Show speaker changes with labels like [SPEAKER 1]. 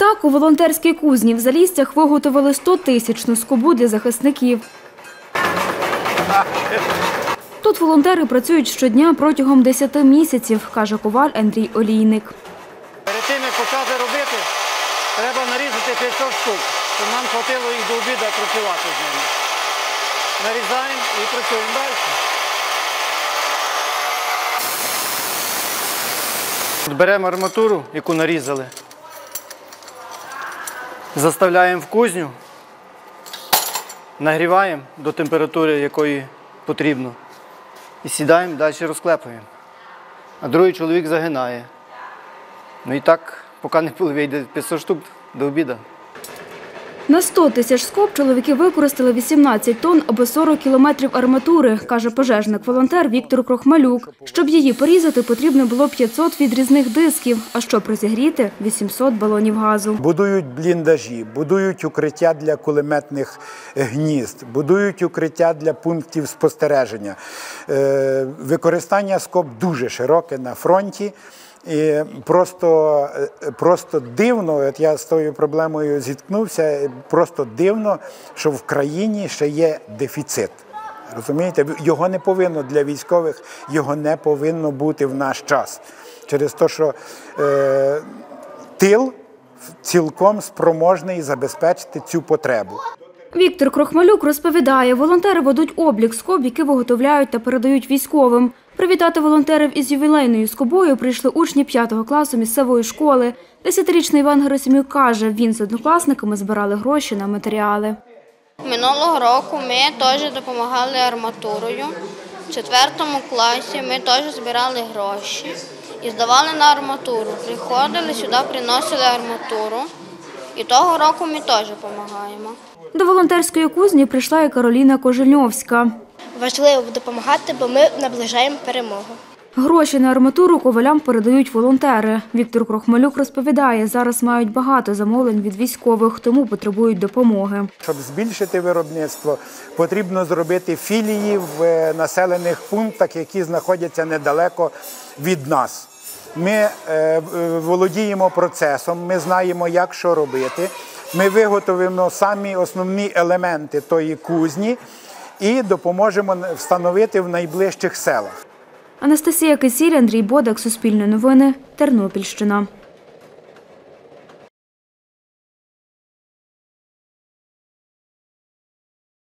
[SPEAKER 1] Так, у волонтерській кузні в Залістях виготовили 100-тисячну скобу для захисників. Тут волонтери працюють щодня протягом 10 місяців, каже коваль Андрій Олійник.
[SPEAKER 2] Перед тим, як почати робити, треба нарізати 500 штук, щоб нам хватило їх до обіду працювати з ними. Нарізаємо і працюємо далі. Беремо арматуру, яку нарізали, заставляємо в кузню, нагріваємо до температури, якої потрібно, і сідаємо, далі розклепуємо. А другий чоловік загинає. Ну і так, поки не вийде 500 штук до обіду.
[SPEAKER 1] На 100 тисяч скоб чоловіки використали 18 тонн або 40 кілометрів арматури, каже пожежник-волонтер Віктор Крохмалюк. Щоб її порізати, потрібно було 500 відрізних дисків, а щоб розігріти – 800 балонів газу.
[SPEAKER 3] Будують бліндажі, будують укриття для кулеметних гнізд, будують укриття для пунктів спостереження. Використання скоб дуже широке на фронті. І просто дивно, от я з тою проблемою зіткнувся, просто дивно, що в країні ще є дефіцит. Розумієте? Його не повинно для військових, його не повинно бути в наш час. Через те, що тил цілком спроможний забезпечити цю потребу.
[SPEAKER 1] Віктор Крохмалюк розповідає, волонтери ведуть облік скоб, які виготовляють та передають військовим. Привітати волонтерів із ювілейною скобою прийшли учні 5 класу місцевої школи. 10-річний Іван Герасимюк каже, він з однокласниками збирали гроші на матеріали.
[SPEAKER 4] Минулого року ми теж допомагали арматурою. В 4 класі ми теж збирали гроші і здавали на арматуру. Приходили сюди, приносили арматуру. І того року ми теж допомагаємо.
[SPEAKER 1] До волонтерської кузні прийшла і Кароліна Кожельовська.
[SPEAKER 5] Важливо допомагати, бо ми наближаємо перемогу.
[SPEAKER 1] Гроші на арматуру ковалям передають волонтери. Віктор Крохмалюк розповідає, зараз мають багато замовлень від військових, тому потребують допомоги.
[SPEAKER 3] Щоб збільшити виробництво, потрібно зробити філії в населених пунктах, які знаходяться недалеко від нас. Ми володіємо процесом, ми знаємо, як що робити. Ми виготовимо самі основні елементи тої кузні і допоможемо встановити в найближчих селах.
[SPEAKER 1] Анастасія Кисіль, Андрій Бодак, Суспільне новини, Тернопільщина.